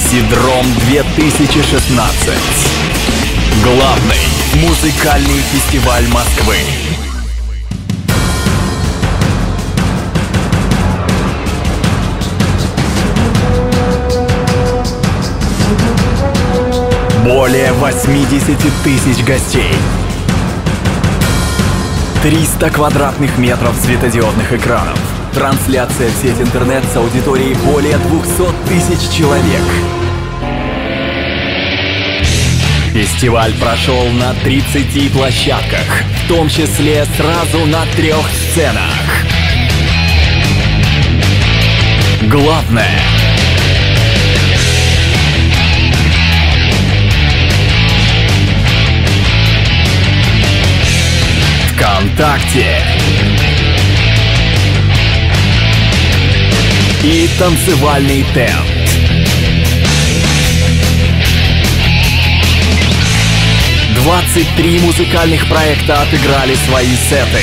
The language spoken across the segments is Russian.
Максидром 2016. Главный музыкальный фестиваль Москвы. Более 80 тысяч гостей. 300 квадратных метров светодиодных экранов. Трансляция в сеть интернет с аудиторией более 200 тысяч человек. Фестиваль прошел на 30 площадках, в том числе сразу на 3 сценах. Главное — ВКонтакте и танцевальный тент. Двадцать 23 музыкальных проекта отыграли свои сеты.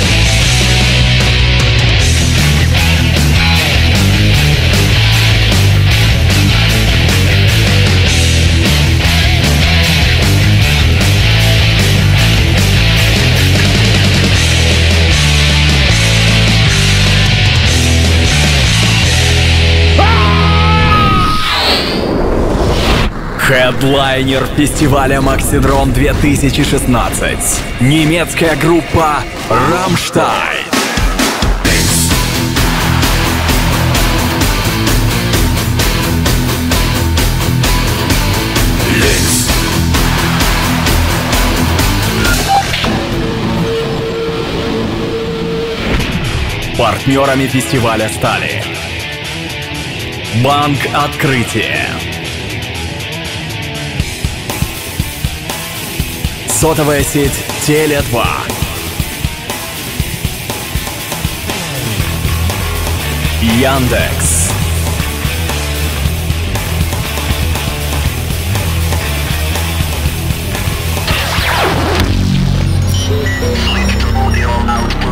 Хедлайнер фестиваля Максидром 2016. Немецкая группа «Рамштайн». Партнерами фестиваля стали Банк Открытие, сотовая сеть Теле2, Яндекс, Audio output.